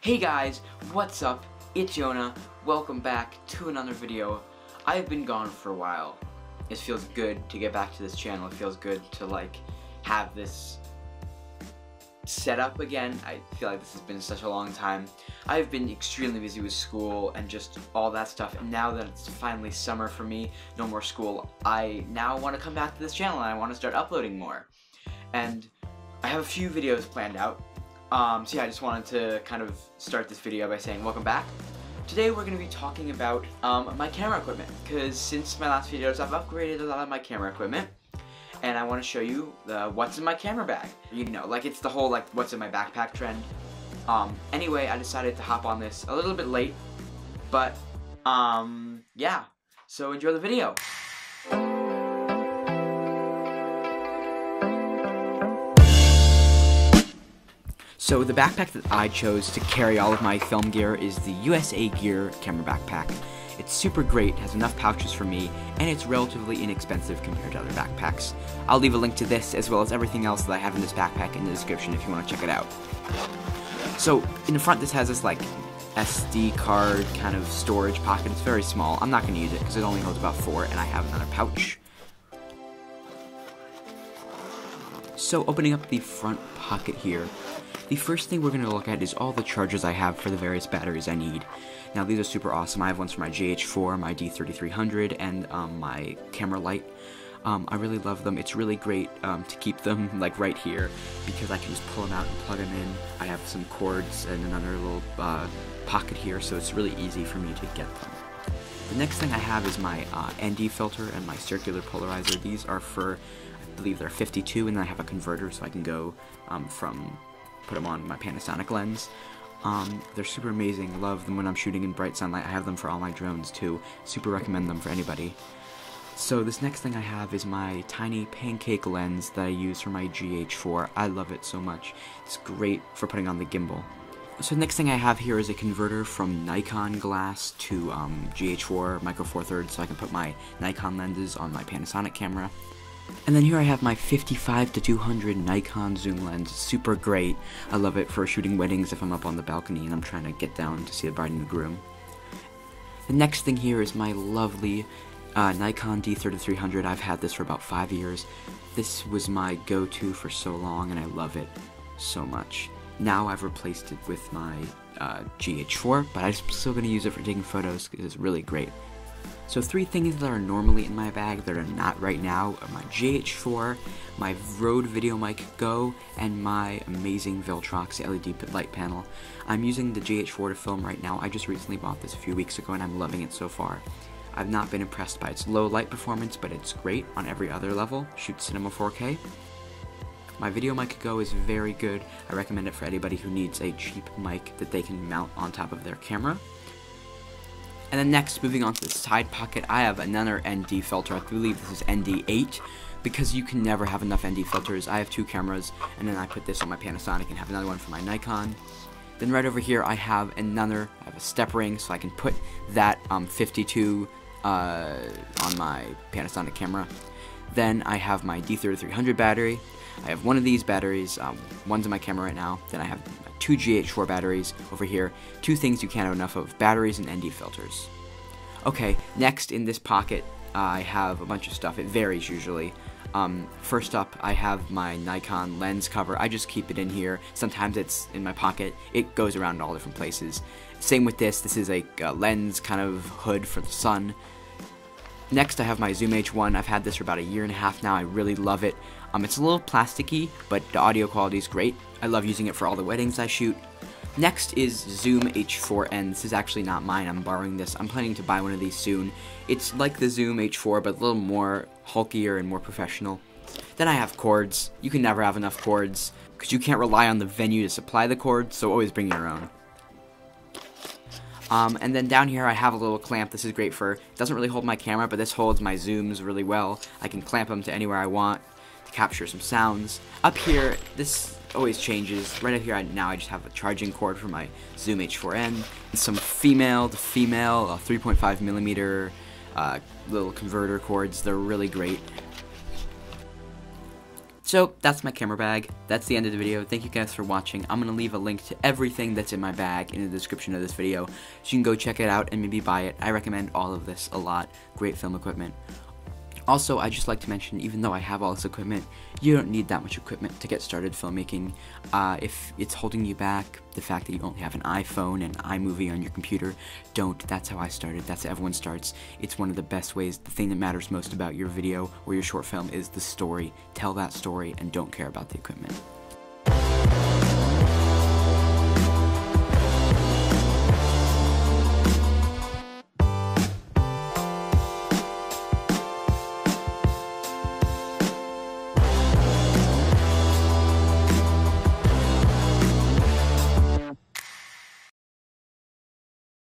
Hey guys, what's up? It's Yonah. Welcome back to another video. I've been gone for a while. It feels good to get back to this channel. It feels good to have this set up again. I feel like this has been such a long time. I've been extremely busy with school and just all that stuff, and now that it's finally summer for me, no more school, I now want to come back to this channel and I want to start uploading more. And I have a few videos planned out. So yeah, I just wanted to kind of start this video by saying welcome back. Today we're going to be talking about my camera equipment, because since my last videos I've upgraded a lot of my camera equipment, and I want to show you what's in my camera bag. You know, it's the whole what's in my backpack trend. Anyway, I decided to hop on this a little bit late, but yeah, so enjoy the video. So the backpack that I chose to carry all of my film gear is the USA Gear camera backpack. It's super great, has enough pouches for me, and it's relatively inexpensive compared to other backpacks. I'll leave a link to this as well as everything else that I have in this backpack in the description if you want to check it out. So in the front this has this SD card kind of storage pocket. It's very small. I'm not going to use it because it only holds about 4, and I have another pouch. So opening up the front pocket here, the first thing we're going to look at is all the chargers I have for the various batteries I need. Now these are super awesome. I have ones for my GH4, my D3300, and my camera light. I really love them. It's really great to keep them right here because I can just pull them out and plug them in. I have some cords and another little pocket here, so it's really easy for me to get them. The next thing I have is my ND filter and my circular polarizer. These are for, I believe they're 52, and then I have a converter so I can go put them on my Panasonic lens. They're super amazing. Love them when I'm shooting in bright sunlight. I have them for all my drones too. Super recommend them for anybody. So this next thing I have is my tiny pancake lens that I use for my GH4. I love it so much. It's great for putting on the gimbal. So the next thing I have here is a converter from Nikon glass to GH4 Micro Four Thirds, so I can put my Nikon lenses on my Panasonic camera. And then here I have my 55-200 Nikon zoom lens. It's super great. I love it for shooting weddings if I'm up on the balcony and I'm trying to get down to see the bride and the groom. The next thing here is my lovely Nikon D3300. I've had this for about 5 years. This was my go-to for so long and I love it so much. Now I've replaced it with my GH4, but I'm still going to use it for taking photos because it's really great. So 3 things that are normally in my bag that are not right now are my GH4, my Rode Video Mic Go, and my amazing Viltrox LED light panel. I'm using the GH4 to film right now. I just recently bought this a few weeks ago and I'm loving it so far. I've not been impressed by its low light performance, but it's great on every other level. Shoots cinema 4K. My Video Mic Go is very good. I recommend it for anybody who needs a cheap mic that they can mount on top of their camera. And then next, moving on to the side pocket, I have another ND filter. I believe this is ND8, because you can never have enough ND filters. I have 2 cameras, and then I put this on my Panasonic and have another one for my Nikon. Then right over here, I have a step ring, so I can put that 52 on my Panasonic camera. Then I have my D3300 battery. I have one of these batteries, one's in my camera right now. Then I have 2 GH4 batteries over here. 2 things you can't have enough of: batteries and ND filters. Okay, next in this pocket, I have a bunch of stuff. It varies usually. First up, I have my Nikon lens cover. I just keep it in here. Sometimes it's in my pocket. It goes around all different places. Same with this. This is a lens kind of hood for the sun. Next, I have my Zoom H1. I've had this for about a year and a half now. I really love it. It's a little plasticky, but the audio quality is great. I love using it for all the weddings I shoot. Next is Zoom H4n. This is actually not mine. I'm borrowing this. I'm planning to buy one of these soon. It's like the Zoom H4, but a little more hulkier and more professional. Then I have cords. You can never have enough cords, because you can't rely on the venue to supply the cords, so always bring your own. And then down here I have a little clamp. This is great for, it doesn't really hold my camera, but this holds my zooms really well. I can clamp them to anywhere I want to capture some sounds. Up here, this always changes. Right up here now I just have a charging cord for my Zoom H4n, and some female 3.5mm little converter cords. They're really great. So that's my camera bag. That's the end of the video. Thank you guys for watching. I'm going to leave a link to everything that's in my bag in the description of this video, so you can go check it out and maybe buy it. I recommend all of this a lot. Great film equipment. Also, I'd just like to mention, even though I have all this equipment, you don't need that much equipment to get started filmmaking. If it's holding you back, the fact that you only have an iPhone and iMovie on your computer, don't. That's how I started. That's how everyone starts. It's one of the best ways. The thing that matters most about your video or your short film is the story. Tell that story and don't care about the equipment.